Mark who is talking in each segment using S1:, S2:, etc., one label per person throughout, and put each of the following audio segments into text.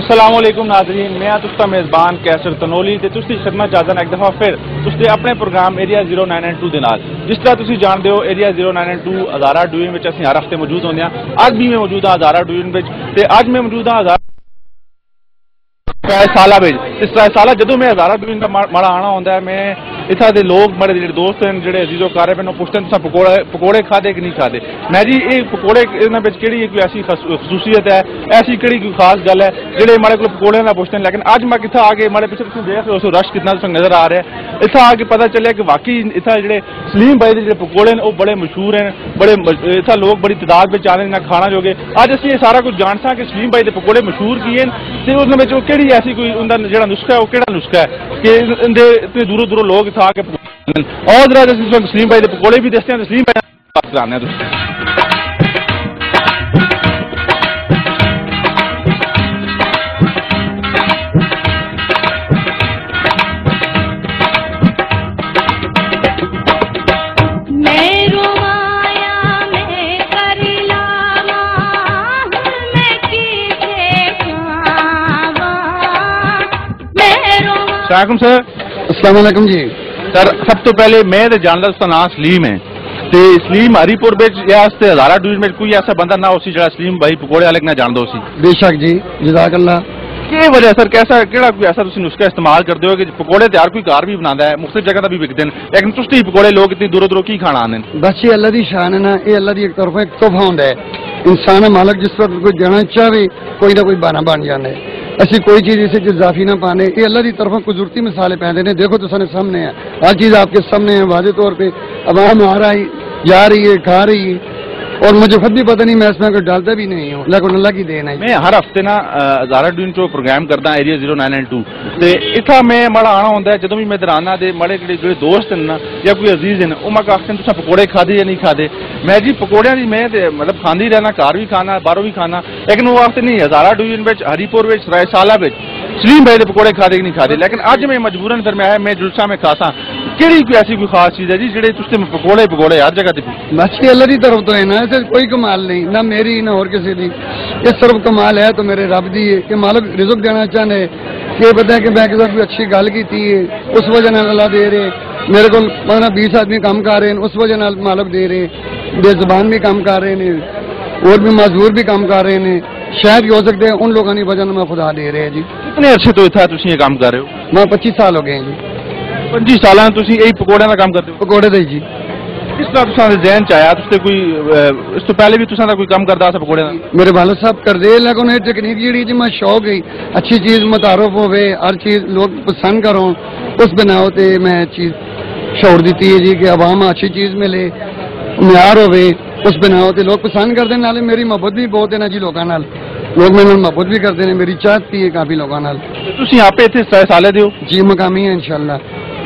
S1: السلام علیکم ناظرین، میں ہاں تسا میزبان کیسر تنولی تے تسی خدمت جازن ایک دفعہ پھر تسے اپنے پروگرام ایریا 092 دے نال جس طرح تسی جانتے ہو ایریا 092 ہزارہ ڈویژن وچ اسی ہر ہفتے موجود ہوندے ہاں۔ اج بھی میں موجود ہاں ہزارہ ڈویژن وچ تے اج میں موجود ہاں سالہ وچ اس سالہ جدوں میں ہزارہ ڈویژن دا ماڑا آنا ہوندا ہے میں اتھا دے لوگ بڑے جڑے دوست ہیں جڑے عزیز و قارب ہیں پوچھتے ہیں پکوڑے کھادے کہ نہیں کھادے۔ میں جی یہ پکوڑے انہاں وچ کیڑی کوئی ایسی خصوصیت ہے، ایسی کیڑی کوئی خاص گل ہے جڑے ماڑے کو پکوڑے نہ پوچھتے ہیں، لیکن اج میں کتھا آ کے ماڑے پیچھے تسی دیکھ رہے ہو رش کتنا نظر آ رہا ہے۔ اتھا آ کے پتہ چلے کہ واقعی اتھا جڑے سلیم بھائی دے جڑے پکوڑے ہیں وہ بڑے مشہور ہیں، بڑے اتھا لوگ بڑی تعداد وچ آندے نہ کھانا جوگے۔ اج اسی یہ سارا کچھ جانساں کہ سلیم بھائی دے پکوڑے مشہور کی ہیں تے اس وچ کیڑی ایسی کوئی اندا جڑا نسخہ ہے وہ کیڑا نسخہ ہے کہ اتنے دوروں دوروں لوگ اتھا آ کے اور ذرا سلیم بھائی دے پکوڑے بھی دستے ہیں، سلیم بھائی بات کرانے ہیں۔ السلام علیکم سر۔
S2: السلام علیکم جی
S1: سر سب تو پہلے میں جانتا اس کا نام سلیم ہے تے سلیم ہری پور یا ہزارہ ڈویژن میں کوئی ایسا بندہ نہ ہو سی جڑا سلیم بھائی پکوڑے والے نہ جانتا ہو سی؟
S2: بے شک جی، جزاک اللہ۔
S1: کی وجہ سر کیسا کیڑا کوئی ایسا تسی نسخہ استعمال کرتے ہو کہ پکوڑے تیار کوئی گھر بھی بناتا ہے مختلف جگہ تے بھی وکتے ہیں لیکن تسی پکوڑے لوگ اتنی دوروں دوروں کی کھانا آنے؟
S2: بس یہ اللہ دی شان ہے نا، یہ اللہ دی ایک طرف ایک تحفہ ہوندا ہے۔ انسان مالک جس وقت کوئی جانا چاہے کوئی نہ کوئی بہانہ بن جانا ہے۔ ایسی کوئی چیز اسے اضافی نہ پانے، یہ اللہ کی طرف قدرتی مثالیں پیندے نے۔ دیکھو تو سارے سامنے ہے، ہر چیز آپ کے سامنے ہے واضح طور پہ، عوام آ رہی جا رہی ہے کھا رہی ہے، اور مجھے خود بھی پتہ نہیں میں اس میں کوئی ڈالتا بھی نہیں ہوں، لیکن اللہ کی دین ہے۔
S1: میں ہر ہفتے نا ہزارہ ڈویژن چو پروگرام کرتا ایریا 092 تے اتھا میں ماڑا آنا ہوندا ہے جدوں بھی میں ادھر آنا تے ماڑے جڑے دوست ہیں نا یا کوئی عزیز ہیں وہ میں آختے ہیں تساں پکوڑے کھادے یا نہیں کھادے؟ میں جی پکوڑیاں دی میں مطلب کھاندی رہنا، گھر بھی کھانا باہروں بھی کھانا، لیکن وہ آختے نہیں ہزارہ ڈویژن وچ ہری پور وچ سرائے سالہ وچ سلیم بھائی دے پکوڑے کھادے کہ نہیں کھادے۔ لیکن اج میں مجبوراً پھر میں جلسہ میں کھاساں کیڑی کوئی ایسی کوئی خاص چیز ہے جی جڑے تستے پکوڑے ہر جگہ تے
S2: بس یہ اللہ کی طرف تو ہے نا، ایسے کوئی کمال نہیں، نہ میری نہ اور کسی دی، یہ صرف کمال ہے تو میرے رب دی ہے کہ مالک رزق دینا چاہنے کہ پتہ ہے کہ میں کسی کوئی اچھی گل کی ہے اس وجہ نال اللہ دے رہے، میرے کو 15-20 آدمی کام کر رہے ہیں اس وجہ نال مالک دے رہے، بے زبان بھی کام کر رہے ہیں اور بھی معذور بھی کام کر رہے ہیں، شاید ہو سکتے ہیں ان لوگوں کی وجہ میں خدا دے رہے ہیں جی۔
S1: کتنے عرصے تو اتنا تسی یہ کام کر رہے ہو؟
S2: میں 25 سال ہو گئے ہیں جی۔
S1: 25 سال تسی یہی پکوڑے کا کام کرتے ہو؟
S2: پکوڑے دے جی۔
S1: کس طرح تساں دے ذہن چ آیا تستے کوئی اس تو پہلے بھی تساں دا کوئی کام کردا سی پکوڑے دا؟
S2: میرے والد صاحب کردے، لیکن یہ ٹیکنیک جیڑی جی میں شوق گئی اچھی چیز متعارف ہوئے، ہر چیز لوگ پسند کروں، اس بنا ہوتے میں چیز شعور دیتی ہے جی کہ عوام اچھی چیز ملے، معیار ہوئے، اس بنا ہوتے لوگ پسند کرتے ہیں۔ نالے میری محبت بھی بہت ہے نا جی لوگوں نال، لوگ میرے نال محبت بھی کرتے ہیں، میری چاہت بھی ہے کافی لوگوں نال۔
S1: تسی آپ اتنے سالے دے ہو؟
S2: جی مقامی ہے انشاءاللہ۔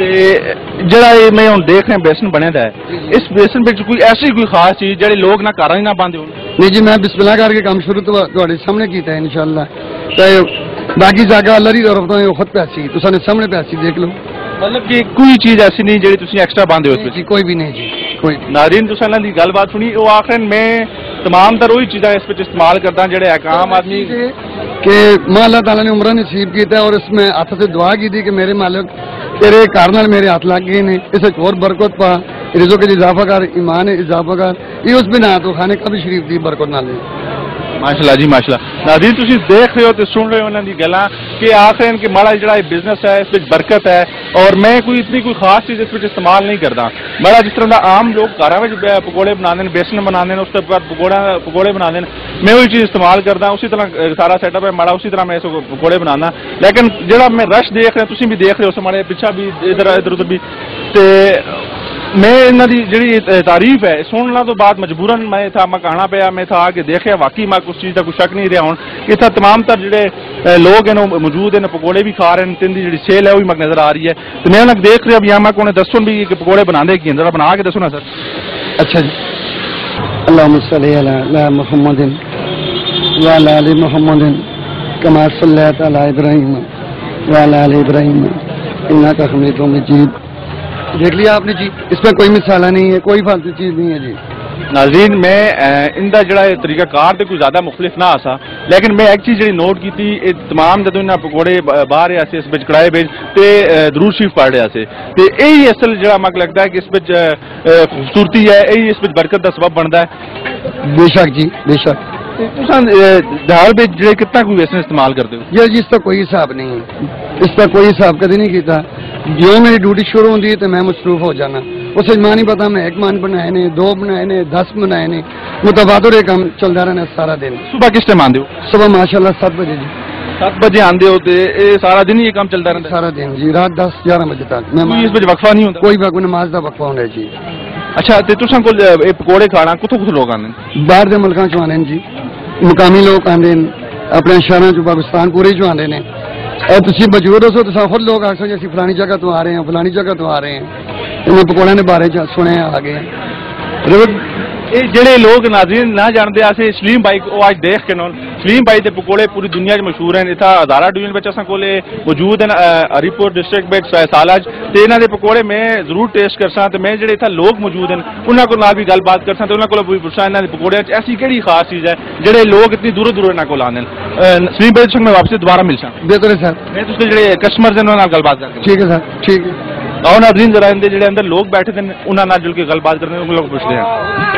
S1: جڑا یہ میں ہوں دیکھ رہا بیسن بنے دا ہے اس بیسن وچ کوئی ایسی کوئی خاص چیز جڑی لوگ نہ گھر نہ پاندے ہون؟
S2: نہیں جی میں بسم اللہ کر کے کام شروع تواڈے سامنے کیتا ہے انشاءاللہ، تے باقی جگہ اللہ دی طرف تو خود پیسی تساں نے سامنے پیسی دیکھ لو،
S1: مطلب کہ کوئی چیز ایسی نہیں جڑی تسی ایکسٹرا باندھے ہو اس وچ؟
S2: کوئی بھی نہیں جی کوئی۔
S1: ناظرین تساں انہاں دی گل بات سنی، وہ آخرن میں تمام تر وہی چیزاں اس وچ استعمال کردا جڑے ایک عام آدمی
S2: کہ ماں اللہ تعالیٰ نے عمرہ نصیب کیتا ہے، اور اس میں ہاتھ سے دعا کی تھی کہ میرے مالک تیرے کارنال میرے ہاتھ لگ گئے نے، اسے اور برکت پا، رزق کے اضافہ کر، ایمان اضافہ کر، یہ اس بنا تو کھانے کا بھی شریف دی برکت نہ لے۔
S1: ماشاءاللہ جی ماشاءاللہ۔ ناظرین تسی دیکھ رہے ہو تے سن رہے ہو انہاں دی گلاں کہ آخرن کہ ماڑا جڑا یہ بزنس ہے اس وچ برکت ہے، اور میں کوئی اتنی کوئی خاص چیز اس وچ استعمال نہیں کردا۔ ماڑا جس طرح دا عام لوگ گھراں وچ پکوڑے بناندے نے، بیسن بناندے نے، اس کے بعد پکوڑے بناندے نے، میں وہی چیز استعمال کردا، اسی طرح سارا سیٹ اپ ہے ماڑا، اسی طرح میں اس پکوڑے بنانا۔ لیکن جڑا میں رش دیکھ رہا تسی بھی دیکھ رہے ہو ماڑے پیچھے بھی ادھر ادھر بھی، تے میں انہاں دی جڑی تعریف ہے سننا تو بعد مجبوراً میں تھا میں کہنا پیا، میں تھا آ کے دیکھا واقعی میں کچھ چیز کا کوئی شک نہیں رہا ہوں کہ اتنا تمام تر جڑے لوگ ہیں موجود ہیں پکوڑے بھی کھا رہے ہیں، تین دی جڑی سیل ہے وہ بھی مجھے نظر آ رہی ہے، تو میں انہیں دیکھ رہا بھی ہاں میں کونے دسوں بھی کہ پکوڑے بنانے کی ذرا بنا کے دسو نا سر۔
S2: اچھا جی، اللہم صلی علی محمد وعلی آل محمد کما صلیت علی ابراہیم وعلی آل ابراہیم انک حمید مجید۔ دیکھ لیا آپ نے جی، اس میں کوئی مسالہ نہیں ہے، کوئی فالتو چیز نہیں ہے جی۔
S1: नाज़रीन मैं इंदा जड़ा तरीका कार तो कोई ज़्यादा मुख्तलिफ ना आसा, लेकिन मैं एक चीज़ जी नोट की थी, तमाम जो इन्हें पकौड़े बाहर आसे इस बिच कड़ाए बिच ते दरूद शरीफ पढ़ रहे से, ते यही असल जड़ा मक लगता है कि इस बिच खूबसूरती है, यही इस बिच बरकत का सबब बनता है।
S2: बेशक जी बेशक।
S1: दाल बिच जड़े कितना कोई वैसे इस्तेमाल करते हो?
S2: यार जी इसका कोई हिसाब नहीं है, इसका कोई हिसाब कभी नहीं किया। जो मेरी ड्यूटी शुरू होती है तो मैं मसरूफ हो जाना, उसे मां नहीं पता मैं एक मान बनाए ने, 2 बनाए ने, 10 बनाए ने, मुतबादर काम चलता रहना सारा दिन।
S1: सुबह किस टाइम आते हो?
S2: सुबह माशाल्लाह 7 बजे जी।
S1: 7 बजे आते हो तो सारा दिन ही ये काम चलता रहता है?
S2: सारा दिन जी, रात 10-11 बजे तक।
S1: मैं इस बजे वक्फा नहीं होता?
S2: कोई नमाज का वक्फा होना जी।
S1: अच्छा, तो तुसां कोल पकौड़े खाना कुत्थों कुत्थों लोग आने?
S2: बाहर के मुल्कों चो आने जी, मुकामी लोग आते अपने शहरों चो, पाकिस्तान पूरे चो आते हैं। तुम मौजूद हो तो खुद लोग आखो जी अं फलानी जगह तो आ रहे हैं, फलानी जगह तो आ रहे हैं, इन्हें पकौड़े के बारे सुने आ गए हैं।
S1: ਜਿਹੜੇ ਲੋਕ ਨਾਜ਼ਰੀਨ ਨਾ ਜਾਣਦੇ ਆਸੇ ਸਲੀਮ ਬਾਈ ਉਹ ਅੱਜ ਦੇਖ ਕੇ ਨੋਨ ਸਲੀਮ ਬਾਈ ਦੇ ਪਕੌੜੇ ਪੂਰੀ ਦੁਨੀਆ 'ਚ ਮਸ਼ਹੂਰ ਹਨ। ਇਥਾ ਹਜ਼ਾਰਾ ਡਿਵੀਜ਼ਨ ਵਿੱਚ ਅਸਾਂ ਕੋਲੇ ਮੌਜੂਦ ਹਨ, ਹਰੀਪੁਰ ਡਿਸਟ੍ਰਿਕਟ ਵਿੱਚ ਸਾਲਾਜ, ਤੇ ਇਹਨਾਂ ਦੇ ਪਕੌੜੇ ਮੈਂ ਜ਼ਰੂਰ ਟੇਸਟ ਕਰਸਾਂ। ਤੇ ਮੈਂ ਜਿਹੜੇ ਇਥਾ ਲੋਕ ਮੌਜੂਦ ਹਨ ਉਹਨਾਂ ਕੋਲ ਨਾਲ ਵੀ ਗੱਲਬਾਤ ਕਰਸਾਂ ਤੇ ਉਹਨਾਂ ਕੋਲ ਵੀ ਪੁੱਛਾਂ ਇਹਨਾਂ ਦੇ ਪਕੌੜਿਆਂ 'ਚ ਐਸੀ ਕਿਹੜੀ ਖਾਸ ਚੀਜ਼ ਹੈ ਜਿਹੜੇ ਲੋਕ ਇਤਨੀ ਦੂਰੋਂ ਦੂਰੋਂ ਇਹਨਾਂ ਕੋਲ ਆਉਂਦੇ ਹਨ। ਸਲੀਮ ਬਾਈ ਸੰਗ ਮੈਂ ਵਾਪਸ ਦੁਬਾਰਾ ਮਿਲਸਾਂ।
S2: बेहतर है सर,
S1: ਮੈਂ ਤੁਸੀਂ ਜਿਹੜੇ ਕਸਟਮਰਸ ਹਨ ਉਹਨਾਂ ਨਾਲ ਗੱਲਬਾਤ ਕਰਕੇ।
S2: ठीक है सर, ठीक है।
S1: ਆਓ ਨਾਜ਼ਰੀਨ ਜ਼ਰਾ ਇਹਦੇ ਜਿਹੜੇ ਅੰਦਰ ਲੋਕ ਬੈਠੇ ਨੇ ਉਹਨਾਂ ਨਾਲ ਜੁੜ ਕੇ ਗੱਲਬਾਤ ਕਰਦੇ ਨੇ, ਉਹ ਲੋਕ ਪੁੱਛਦੇ ਹਾਂ।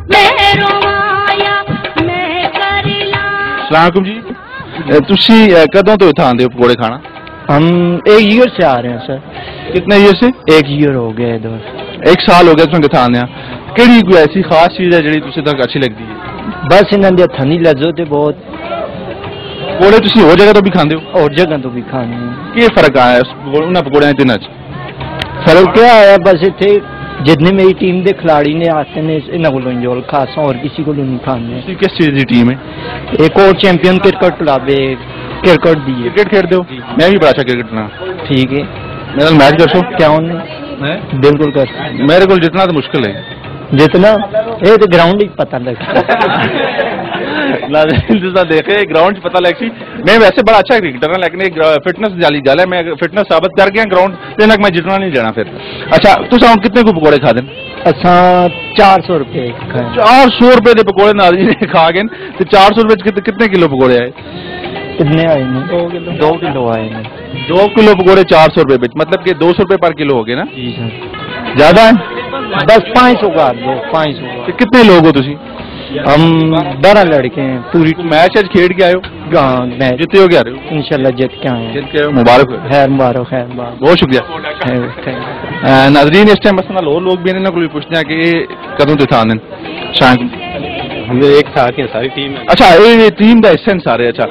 S1: सलाम जी, तुसी कदों तो इतना आंदे हो पकौड़े खाना?
S3: हम 1 ईयर से आ रहे हैं सर।
S1: कितने ईयर से?
S3: 1 ईयर हो गया इधर।
S1: 1 साल हो गया तुम कितना आने? केड़ी कोई ऐसी खास चीज है जी तुझे तक अच्छी लगती है?
S3: बस इन्हों की हथां दी लज्जत है बहुत।
S1: पकौड़े तुसी और जगह तो भी खाते हो?
S3: और जगह तो भी खाने।
S1: क्या फर्क आया उन्होंने पकौड़े तिना च?
S3: फर्क क्या आया बस इतने जितने मेरी टीम के खिलाड़ी ने आते हैं इन्हों को इंजॉय खास और किसी को नहीं खाने।
S1: किस चीज की टीम है?
S3: एक और चैंपियन क्रिकेट क्लब है, क्रिकेट दी है।
S1: क्रिकेट खेलते हो? मैं भी बड़ा अच्छा क्रिकेट ना।
S3: ठीक है,
S1: मेरा मैच कर सो
S3: क्या होने? बिल्कुल कर।
S1: मेरे को जितना तो मुश्किल है,
S3: जितना ये तो ग्राउंड ही पता लगता
S1: देखे ग्राउंड पता लग सी। मैं वैसे बड़ा अच्छा क्रिकेटर हूं, लेकिन एक फिटनेस जाली गल है, मैं फिटनेस साबित कर गया ग्राउंड ते मैं जितना नहीं जाना फिर। अच्छा, तुम कितने को पकौड़े खा दें?
S3: असा 400 रुपये।
S1: 400 रुपये के पकौड़े नाज़रीन खा गए तो 400 रुपये कितने किलो पकौड़े आए?
S3: कितने आए हैं? 2 किलो आए हैं।
S1: 2 किलो पकौड़े 400 रुपये, मतलब कि 200 रुपये पर किलो हो गए ना?
S3: जी सर।
S1: ज्यादा है?
S3: बस 500 का दो, 500
S1: तो कितने लोग हो तुसी?
S3: हम 12 लड़के हैं पूरी।
S1: मैच आज खेड के आए हो?
S3: हाँ, मैच
S1: जीते हो? क्या रहे हो?
S3: इंशाल्लाह जीत के आए हैं।
S1: जीत के आए हो, मुबारक हो।
S3: खैर मुबारक, खैर मुबारक।
S1: बहुत शुक्रिया। नाज़रीन इस टाइम मसला और लोग भी इन्होंने को पूछते हैं कि कदों तो था शाम
S4: हम एक साथ हैं, सारी टीम है।
S1: अच्छा, ये टीम का हिस्सा सारे। अच्छा,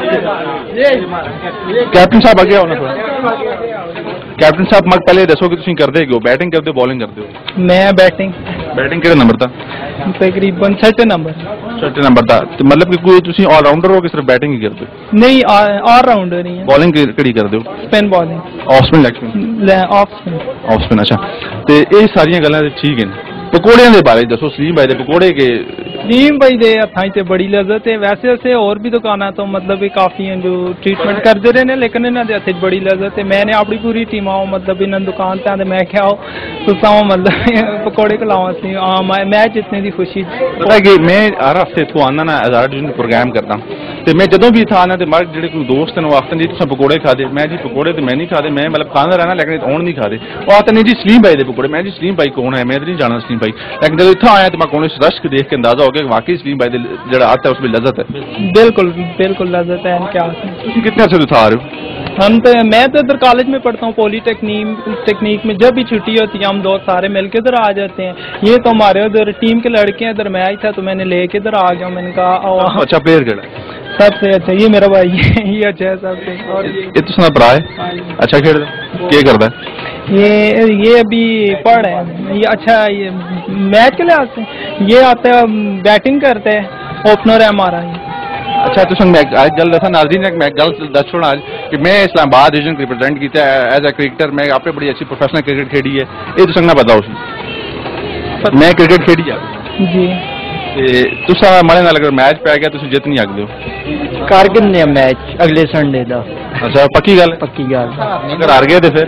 S1: कैप्टन साहब आगे आओ ना थोड़ा। कैप्टन साहब मग पहले दसो कि तुम करते हो, बैटिंग करते हो बॉलिंग करते हो?
S5: मैं बैटिंग
S1: किहड़ा नंबर था?
S5: तकरीबन 6 नंबर।
S1: 6 नंबर था, तो मतलब कि कोई तुम ऑलराउंडर हो कि सिर्फ बैटिंग ही करते हो?
S5: नहीं, ऑलराउंडर ही है।
S1: बॉलिंग किहड़ी करते हो?
S5: Spin bowling.
S1: Off spin, leg spin?
S5: Off spin.
S1: Off spin. अच्छा, तो ये सारियां गल्लां ठीक है। पकौड़ियां दे बारे दसो, सलीम भाई दे पकौड़े के।
S5: सलीम भाई दे हथां ते बड़ी लज्जत है। वैसे वैसे और भी दुकाना तो मतलब ये काफी हैं जो ट्रीटमेंट करते रहे ने, लेकिन इन्होंने हथ बड़ी लज्जत है। मैंने अपनी पूरी टीम आओ मतलब इन्होंने दुकान ते आते, मैं क्या आओ तुसाओ मतलब पकौड़े खिलाओ सी मैच जितने की खुशी।
S1: पता है कि मैं हर हफ्ते इतों आना ना हज़ारा डिवीजन प्रोग्राम करता, तो मैं जदों भी इतना आना तो मर्द जो कोई दोस्त हैं वो आखते जी तुम पकौड़े खा दे। मैं जी पकौड़े तो मैं नहीं खाते, मैं मतलब खाना रहना लेकिन आउन नहीं खाते। वो आते नहीं जी सलीम भाई दे पकौड़े। मैं जी सलीम भाई कौन है, मैं तो नहीं जाना सलीम भाई, लेकिन जब इतना आया तो मैं कौन रश के देख के अंदाजा हो गया वाकई सलीम भाई जो आता है उसमें लज्जत है।
S5: बिल्कुल बिल्कुल लज्जत है। क्या
S1: कितने अर्से से आ रहे हो?
S5: हम तो मैं तो इधर कॉलेज में पढ़ता हूँ, पॉलीटेक्निक में। जब भी छुट्टी होती है हम दोस्त सारे मिलकर इधर आ जाते हैं। ये तो हमारे उधर टीम के लड़के हैं, इधर मैं आई था तो मैंने लेके इधर आ गया। मैंने कहा
S1: अच्छा प्लेयर केड़ा?
S5: सबसे अच्छा ये मेरा भाई है, ये अच्छा है सबसे। और
S1: ये तो सुना भरा है, अच्छा खेल क्या करता है?
S5: ये अभी पढ़ रहे हैं। ये अच्छा ये मैच के लिए आते हैं, ये आते हैं बैटिंग करते हैं, ओपनर है हमारा ये।
S1: अच्छा, तो संग मैं आज गल दसा नाज़रीन मैं गल दस छोड़ा आज कि मैं इस्लामाबाद रीजन रिप्रेजेंट किया एज ए क्रिकेटर। मैं आपने बड़ी अच्छी प्रोफेशनल क्रिकेट खेडी है, ये तो संग ना बताओ मैं क्रिकेट खेडी है
S5: जी।
S1: तुसा माड़े नाल अगर मैच पै गया तुम जित नहीं आखदे हो?
S3: कारगिल ने मैच अगले संडे दा।
S1: अच्छा, पक्की गल?
S3: पक्की गल।
S1: अगर हार गए तो फिर?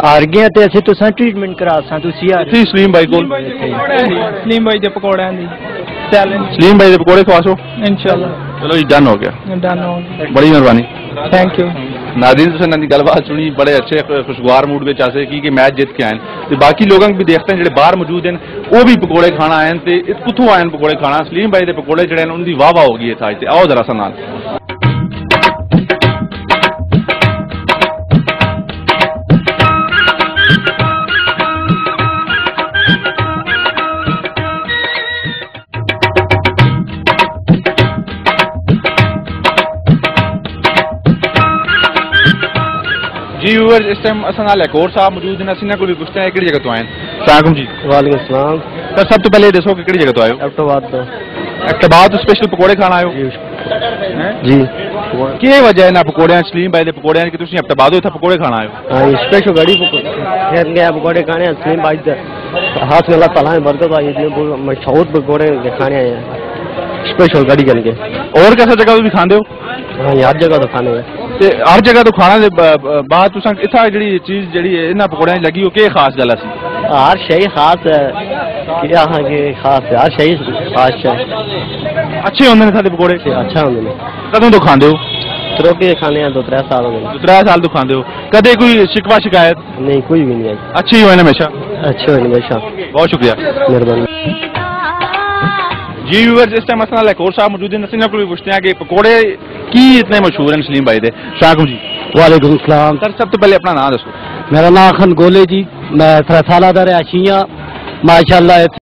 S3: हार गए ते असें तुसां ट्रीटमेंट करा सा तुसी हार
S1: इत्थे सलीम भाई कोल
S5: सलीम भाई दे पकौड़े दी चैलेंज
S1: सलीम भाई दे पकौड़े खवासो
S5: इंशाल्लाह
S1: चलो जी डन हो गया
S5: डन हो
S1: बड़ी मेहरबानी
S5: थैंक यू
S1: नाज़रीन तुसें इन्हां दी गलबात सुनी बड़े अच्छे खुशगवार मूड विच आसे कि मैच जित के आए ते बाकी लोगों भी देखते हैं जेह्ड़े बाहर मौजूद हैं वो भी पकौड़े खाना आए ते कुत्थों आए पकौड़े खाना सलीम भाई दे पकौड़े जेह्ड़े न उनदी वाह वाह हो गई है अज ते आओ जरा सा नाल जी व्यूअर्स इस टाइम असन नाल एक और साहब मौजूद हैं असीं इन्हां कोल भी पुछते हैं किहड़ी जगह तो आए सलाम जी
S3: वालेकुम सलाम
S1: सर सब तो पहले ये दसो कि किहड़ी जगह तो आए हो
S3: एबटाबाद तो
S1: एबटाबाद तो स्पेशल पकौड़े खाना आए हो
S3: जी
S1: ਕੀ ਵਜ੍ਹਾ ਹੈ ਨਾ ਪਕੌੜਿਆਂ ਸਲੀਮ ਬਾਈ ਦੇ ਪਕੌੜਿਆਂ ਕਿ ਤੁਸੀਂ ਅਬਟਾਬਾਦ ਇੱਥੇ ਪਕੌੜੇ ਖਾਣਾ ਆਏ ਹੋ
S3: हाँ स्पेशल गाड़ी फिर गया पकौड़े खाने सलीम भाई हाथ में अल्लाह ताला ने बरकत आई है मशहूर पकौड़े खाने आए हैं स्पेशल गाड़ी करके
S1: और कैसा जगह भी खांदे हो
S3: हाँ हर जगह तो खाने हैं
S1: ਤੇ ਹਰ ਜਗ੍ਹਾ ਤੋਂ ਖਾਣਾ ਦੇ ਬਾਅਦ ਤੁਸੀਂ ਇੱਥੇ ਜਿਹੜੀ ਚੀਜ਼ ਜਿਹੜੀ ਇਹਨਾਂ ਪਕੌੜਿਆਂ 'ਚ ਲੱਗੀ ਉਹ ਕੀ ਖਾਸ ਗੱਲ ਸੀ
S3: हर शय खास है क्या हाँ कि खास है हर शय खास है
S1: ਅੱਛੇ ਹੁੰਦੇ ਨੇ ਸਾਡੇ ਪਕੌੜੇ
S3: अच्छा होंगे
S1: ਕਦੋਂ ਤੋਂ ਖਾਂਦੇ ਹੋ
S3: त्रोके खाने हैं 2-3 साल हो गए
S1: 3 ਸਾਲ ਤੋਂ ਖਾਂਦੇ ਹੋ ਕਦੇ ਕੋਈ ਸ਼ਿਕਵਾ ਸ਼ਿਕਾਇਤ
S3: नहीं कोई भी नहीं आई
S1: ਅੱਛੀ ਹੋਏ ਨੇ ਹਮੇਸ਼ਾ
S3: अच्छे हो हमेशा
S1: बहुत शुक्रिया
S3: मेहरबानी
S1: जी व्यूअर्स इस टाइम असल एक और साहब मौजूद हैं नसीना को भी पूछते हैं कि पकौड़े की इतने मशहूर हैं सलीम भाई दे शाकुम जी
S3: वालेकुम सलाम
S1: सर सब तो पहले अपना नाम दसो
S3: मेरा नाम अखन गोले जी मैं 3 साल दा रहायशी हां माशाअल्लाह